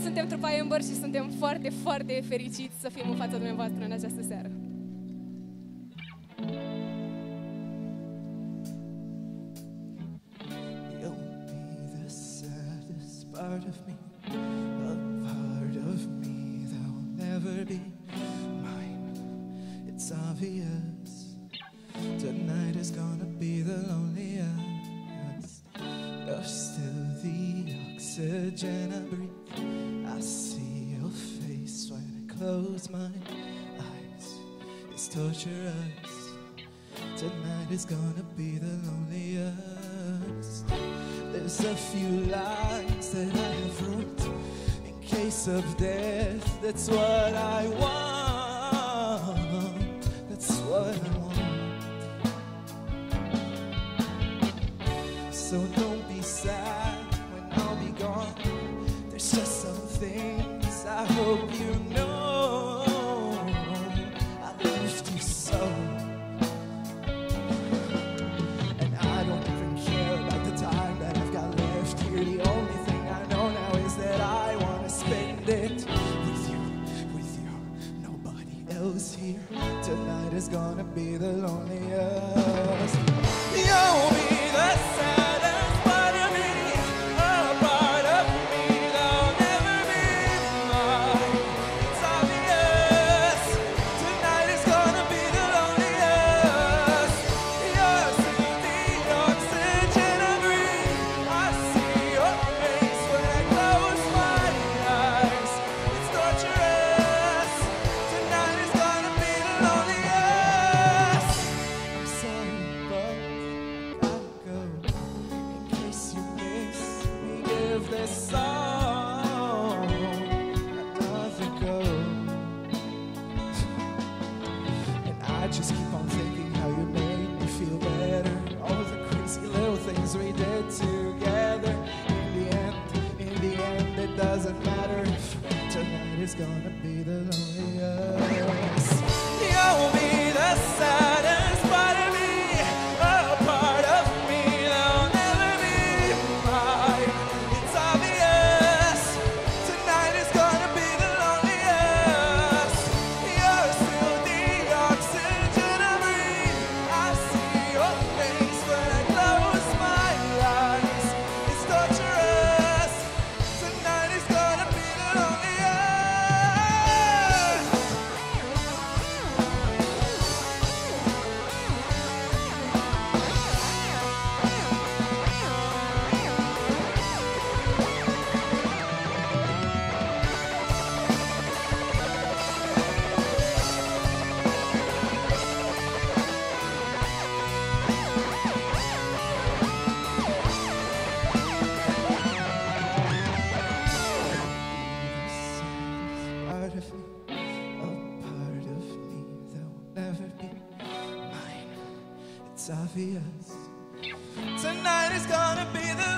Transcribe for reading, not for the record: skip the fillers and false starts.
suntem trupa Ember și suntem foarte, foarte fericiți să fim în fața dumneavoastră în această seară. Part of me, a part of me that'll never be mine. It's obvious tonight is gonna be the loneliest. You're still the oxygen I breathe. I see your face when I close my eyes. It's torturous. Tonight is gonna be the loneliest. There's a few lines that I have wrote in case of death. That's what I want. That's what I want. So don't be sad when I'll be gone. There's just some things I hope you know. I loved you so. And I don't even care about the time that I've got left here. The only thing I know now is that I want to spend it with you, with you. Nobody else here. Tonight is gonna be the loneliest. You'll be the saddest part of me, a part of me that'll never be mine. It's obvious. Tonight is gonna be the loneliest. You're still the oxygen I breathe. I see your face when I close my eyes. It's torturous. Tonight is gonna be the loneliest. I'm sorry, but I gotta go. In case you miss me, give this song another go. And I just keep on thinking how you made me feel better. All the crazy little things we did together. In the end, it doesn't matter if tonight is gonna be the loneliest. You'll be the saddest part of me, a part of me that'll never be mine. It's obvious. Tonight is gonna be the loneliest. You're still the oxygen I breathe. I see your face when I close my eyes. It's torturous. Tonight is gonna be the loneliest. Part of me, a part of me that will never be mine. It's obvious. Tonight is gonna be the